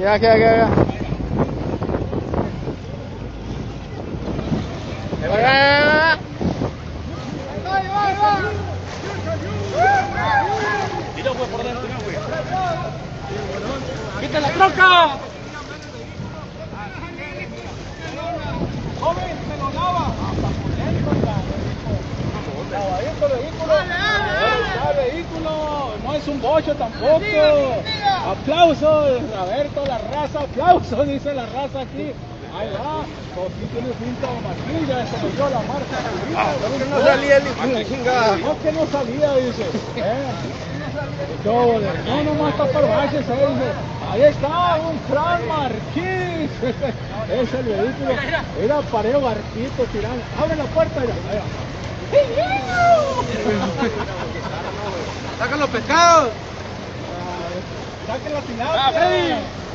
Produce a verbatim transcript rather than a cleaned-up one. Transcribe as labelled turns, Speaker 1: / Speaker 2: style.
Speaker 1: Aquí, aquí, aquí, aquí.
Speaker 2: Tira, güey, por dentro, güey. ¡Quita la troca! ¡Joven, se lo lava! ¡Hasta por dentro! ¡Lavadito vehículo! ¡Dale, vehículo! No es un bocho tampoco. ¡Aplausos! A ver, toda la raza, aplausos, dice la raza aquí. Ahí va, pues sí tiene pinta de maquilla, se me dio la marca.
Speaker 1: ¿Por qué no salía el chingada?
Speaker 2: No, que no salía, dice. ¿Eh? No, no, nomás está por baches, ahí dice. Ahí está, un Fran Marquís. Es el vehículo. Era pareo barquito tirando. Abre la puerta, mira.
Speaker 1: ¡Sacan los pescados!
Speaker 2: ¡Saquen la tilapia!